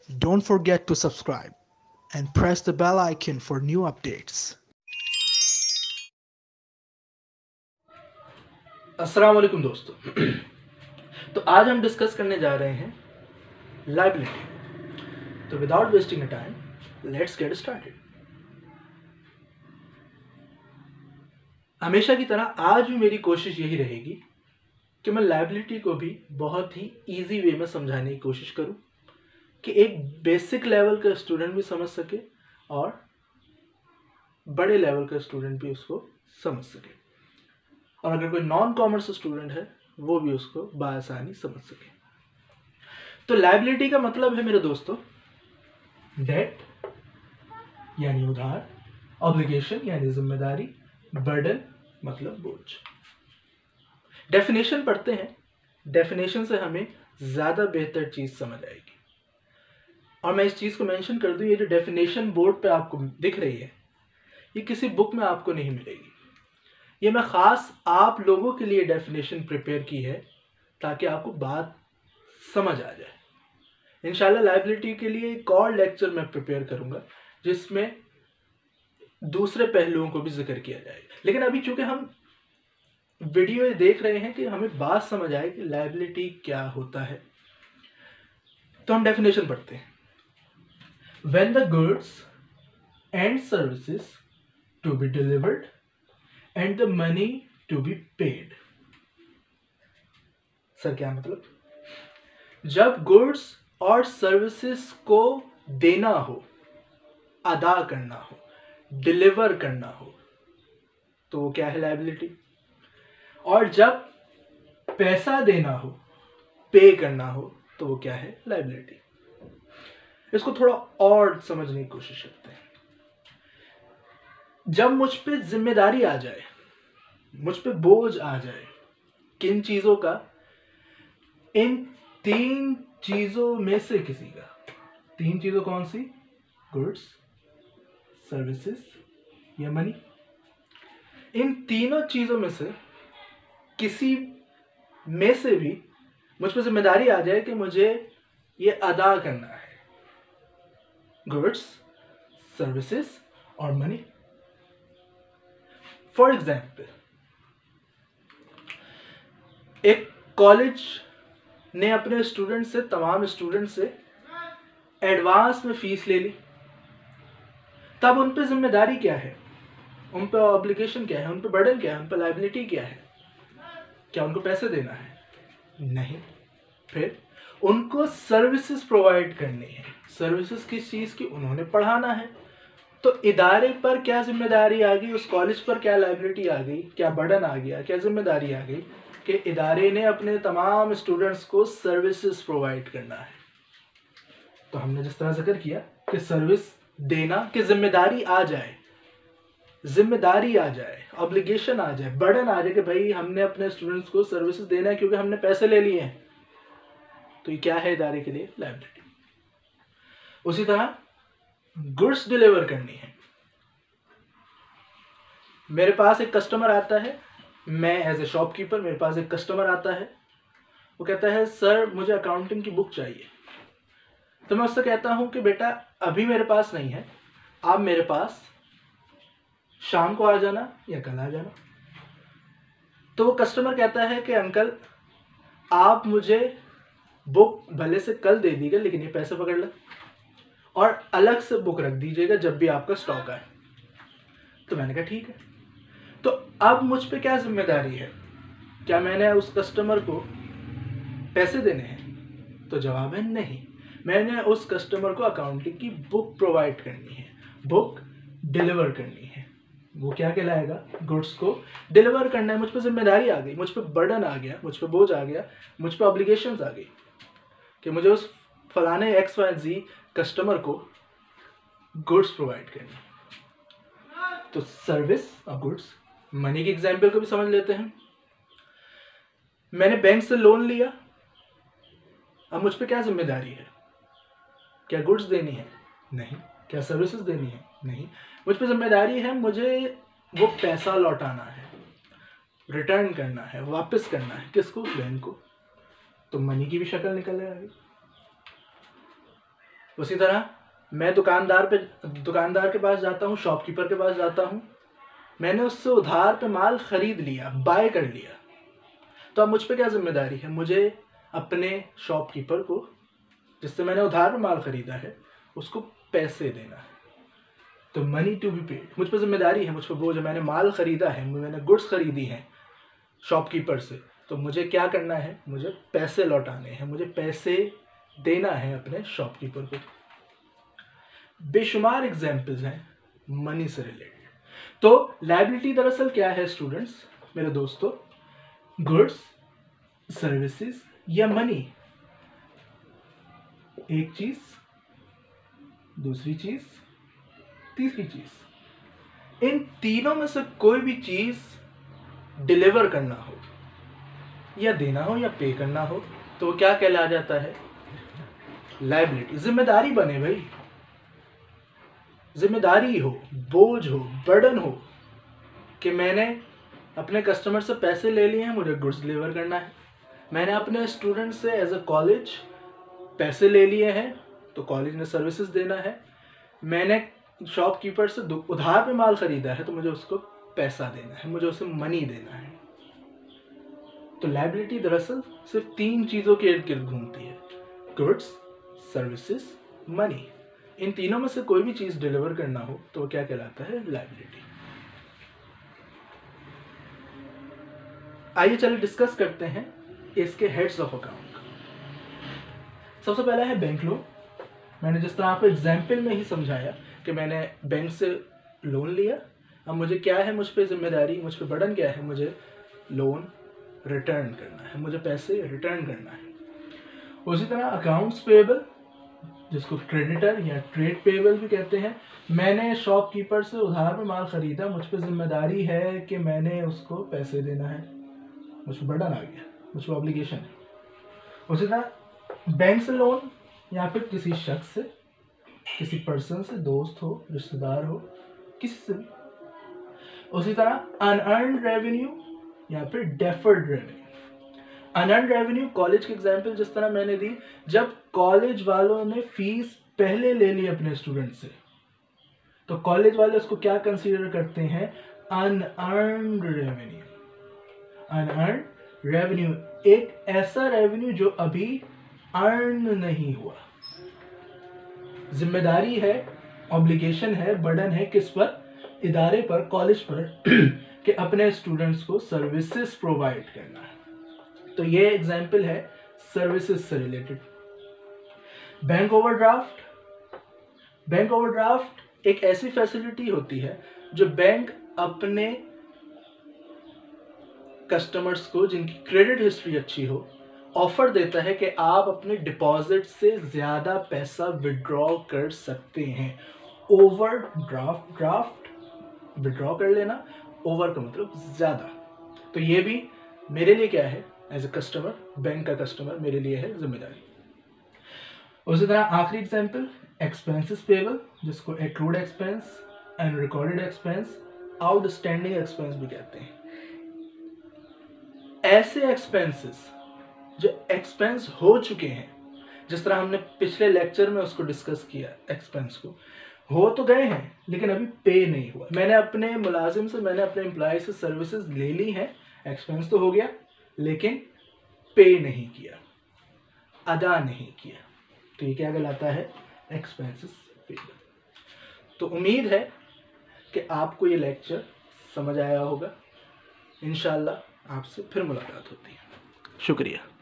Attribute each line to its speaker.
Speaker 1: Don't forget to subscribe and press the bell icon for new updates.
Speaker 2: अस्सलाम वालेकुम दोस्तों। तो आज हम डिस्कस करने जा रहे हैं लाइबिलिटी। तो without wasting a time let's get started. हमेशा की तरह आज भी मेरी कोशिश यही रहेगी कि मैं लाइबिलिटी को भी बहुत ही इजी वे में समझाने की कोशिश करूं कि एक बेसिक लेवल का स्टूडेंट भी समझ सके और बड़े लेवल का स्टूडेंट भी उसको समझ सके, और अगर कोई नॉन कॉमर्स स्टूडेंट है वो भी उसको बआसानी समझ सके। तो लायबिलिटी का मतलब है मेरे दोस्तों डेट यानी उधार, ऑब्लिगेशन यानी जिम्मेदारी, बर्डन मतलब बोझ। डेफिनेशन पढ़ते हैं, डेफिनेशन से हमें ज़्यादा बेहतर चीज़ समझ आएगी। और मैं इस चीज़ को मेंशन कर दूं, ये जो डेफिनेशन बोर्ड पे आपको दिख रही है ये किसी बुक में आपको नहीं मिलेगी। ये मैं ख़ास आप लोगों के लिए डेफिनेशन प्रिपेयर की है ताकि आपको बात समझ आ जाए। इंशाल्लाह लायबिलिटी के लिए एक और लेक्चर मैं प्रिपेयर करूंगा जिसमें दूसरे पहलुओं को भी जिक्र किया जाएगा। लेकिन अभी चूंकि हम वीडियो देख रहे हैं कि हमें बात समझ आए कि लायबिलिटी क्या होता है, तो हम डेफिनेशन पढ़ते हैं। When the goods and services to be delivered and the money to be paid। Sir क्या मतलब? जब गुड्स और सर्विसेज को देना हो, अदा करना हो, डिलीवर करना हो, तो वो क्या है? लायबिलिटी। और जब पैसा देना हो, पे करना हो, तो वो क्या है? लायबिलिटी। इसको थोड़ा और समझने की कोशिश करते हैं। जब मुझ पे जिम्मेदारी आ जाए, मुझ पे बोझ आ जाए, किन चीजों का? इन तीन चीजों में से किसी का। तीन चीजों कौन सी? गुड्स, सर्विसेज या मनी। इन तीनों चीजों में से किसी में से भी मुझ पर जिम्मेदारी आ जाए कि मुझे ये अदा करना है, गुड्स, सर्विसेज और मनी। फॉर एग्जाम्पल, एक कॉलेज ने अपने स्टूडेंट से, तमाम स्टूडेंट से एडवांस में फीस ले ली। तब उन पे जिम्मेदारी क्या है? उन पे ऑब्लिगेशन क्या है? उन पे बर्डन क्या है? उन पे लायबिलिटी क्या है? क्या उनको पैसे देना है? नहीं। फिर उनको सर्विसेज प्रोवाइड करनी है। सर्विसेज किस चीज़ की? उन्होंने पढ़ाना है। तो इदारे पर क्या जिम्मेदारी आ गई? उस कॉलेज पर क्या लायबिलिटी आ गई? क्या बर्डन आ गया? क्या जिम्मेदारी आ गई कि इदारे ने अपने तमाम स्टूडेंट्स को सर्विसेज प्रोवाइड करना है। तो हमने जिस तरह जिक्र किया कि सर्विस देना कि जिम्मेदारी आ जाए, जिम्मेदारी आ जाए, ऑब्लिगेशन आ जाए, बर्डन आ जाए कि भाई हमने अपने स्टूडेंट्स को सर्विसेज देना है क्योंकि हमने पैसे ले लिए हैं, तो ये क्या है? इदारे के लिए लायबिलिटी। उसी तरह गुड्स डिलीवर करनी है। मेरे पास एक कस्टमर आता है, मैं एज ए शॉपकीपर, मेरे पास एक कस्टमर आता है, वो कहता है सर मुझे अकाउंटिंग की बुक चाहिए। तो मैं उससे कहता हूं कि बेटा अभी मेरे पास नहीं है, आप मेरे पास शाम को आ जाना या कल आ जाना। तो वो कस्टमर कहता है कि अंकल आप मुझे बुक भले से कल दे दीजिएगा लेकिन ये पैसे पकड़ ले और अलग से बुक रख दीजिएगा जब भी आपका स्टॉक आए। तो मैंने कहा ठीक है। तो अब मुझ पे क्या जिम्मेदारी है? क्या मैंने उस कस्टमर को पैसे देने हैं? तो जवाब है नहीं। मैंने उस कस्टमर को अकाउंटिंग की बुक प्रोवाइड करनी है, बुक डिलीवर करनी है। वो क्या कहलाएगा? गुड्स को डिलीवर करना है। मुझ पर जिम्मेदारी आ गई, मुझ पर बर्डन आ गया, मुझ पर बोझ आ गया, मुझ पर ऑब्लिगेशंस आ गई कि मुझे उस फलाने XYZ कस्टमर को गुड्स प्रोवाइड करनी है। तो सर्विस और गुड्स। मनी के एग्जाम्पल को भी समझ लेते हैं। मैंने बैंक से लोन लिया, अब मुझ पर क्या जिम्मेदारी है? क्या गुड्स देनी है? नहीं। क्या सर्विसेज देनी है? नहीं। मुझ पर जिम्मेदारी है, मुझे वो पैसा लौटाना है, रिटर्न करना है, वापस करना है। किसको? बैंक को। तो मनी की भी शक्ल निकल आएगी। उसी तरह मैं दुकानदार के पास जाता हूँ, शॉपकीपर के पास जाता हूँ, मैंने उससे उधार पे माल खरीद लिया, बाय कर लिया, तो अब मुझ पे क्या जिम्मेदारी है? मुझे अपने शॉपकीपर को, जिससे मैंने उधार पे माल खरीदा है, उसको पैसे देना है। तो मनी टू बी पेड, मुझ पर जिम्मेदारी है, मुझ पर बोझ है। मैंने माल खरीदा है, मैंने गुड्स खरीदी हैं शॉपकीपर से, तो मुझे क्या करना है? मुझे पैसे लौटाने हैं, मुझे पैसे देना है अपने शॉपकीपर को। बेशुमार एग्जाम्पल्स हैं मनी से रिलेटेड। तो लायबिलिटी दरअसल क्या है स्टूडेंट्स, मेरे दोस्तों? गुड्स, सर्विसेज या मनी, एक चीज, दूसरी चीज, तीसरी चीज, इन तीनों में से कोई भी चीज डिलीवर करना हो या देना हो या पे करना हो, तो वो क्या कहला जाता है? लायबिलिटी। जिम्मेदारी बने भाई, जिम्मेदारी हो, बोझ हो, बर्डन हो कि मैंने अपने कस्टमर से पैसे ले लिए हैं, मुझे गुड्स डिलीवर करना है। मैंने अपने स्टूडेंट से एज अ कॉलेज पैसे ले लिए हैं, तो कॉलेज ने सर्विसेज देना है। मैंने शॉपकीपर से उधार पे माल खरीदा है, तो मुझे उसको पैसा देना है, मुझे उसे मनी देना है। तो लायबिलिटी दरअसल सिर्फ 3 चीज़ों के इर्द गिर्द घूमती है: गुड्स, सर्विसेज, मनी। इन तीनों में से कोई भी चीज़ डिलीवर करना हो तो वो क्या कहलाता है? लायबिलिटी। आइए चलिए डिस्कस करते हैं इसके हेड्स ऑफ अकाउंट। सबसे पहला है बैंक लोन। मैंने जिस तरह आपको एग्जाम्पल में ही समझाया कि मैंने बैंक से लोन लिया, अब मुझे क्या है? मुझ पे जिम्मेदारी, मुझ पे बर्डन क्या है? मुझे लोन रिटर्न करना है, मुझे पैसे रिटर्न करना है। उसी तरह अकाउंट्स पेएबल, जिसको क्रेडिटर या ट्रेड पेएबल भी कहते हैं। मैंने शॉपकीपर से उधार में माल खरीदा, मुझ पे जिम्मेदारी है कि मैंने उसको पैसे देना है, मुझ पर बर्डन आ गया, मुझ पर ऑब्लिगेशन है। उसी तरह बैंक से लोन या फिर किसी शख्स से, किसी पर्सन से, दोस्त हो, रिश्तेदार हो, किसी से भी। उसी तरह अनअर्न्ड रेवेन्यू या फिर deferred revenue. Unearned revenue, college के एग्जाम्पल जिस तरह मैंने दी, जब कॉलेज वालों ने फीस पहले ले ली अपने स्टूडेंट से, तो कॉलेज वाले उसको क्या कंसीडर करते हैं? Unearned revenue. अनअर्न्ड रेवेन्यू एक ऐसा रेवेन्यू जो अभी अर्न नहीं हुआ। जिम्मेदारी है, ऑब्लिगेशन है, बर्डन है किस पर? इदारे पर, कॉलेज पर कि अपने स्टूडेंट्स को सर्विसेज प्रोवाइड करना है। तो ये एग्जाम्पल है सर्विसेज से related. Bank overdraft. Bank overdraft एक ऐसी फैसिलिटी होती है जो बैंक अपने कस्टमर्स को, जिनकी क्रेडिट हिस्ट्री अच्छी हो, ऑफर देता है कि आप अपने डिपॉजिट से ज़्यादा पैसा विड्रॉ कर सकते हैं। ओवरड्राफ्ट, ड्राफ्ट विड्रॉ कर लेना, ओवर का मतलब ज़्यादा। तो ये भी मेरे लिए क्या है? एज ए कस्टमर, बैंक का कस्टमर, मेरे लिए है जिम्मेदारी। उसी तरह आखिरी एग्जाम्पल एक्सपेंसेस पेएबल, जिसको accrued expense, unrecorded expense, outstanding expense भी कहते हैं। ऐसे एक्सपेंसेस जो एक्सपेंस हो चुके हैं, जिस तरह हमने पिछले लेक्चर में उसको डिस्कस किया, एक्सपेंस को हो तो गए हैं लेकिन अभी पे नहीं हुआ। मैंने अपने मुलाजिम से, मैंने अपने एम्प्लॉय से सर्विसेज ले ली हैं, एक्सपेंस तो हो गया लेकिन पे नहीं किया, अदा नहीं किया, तो ये क्या कहलाता है? Expenses payable. तो उम्मीद है कि आपको ये लेक्चर समझ आया होगा। इंशाल्लाह आपसे फिर मुलाकात होती है। शुक्रिया।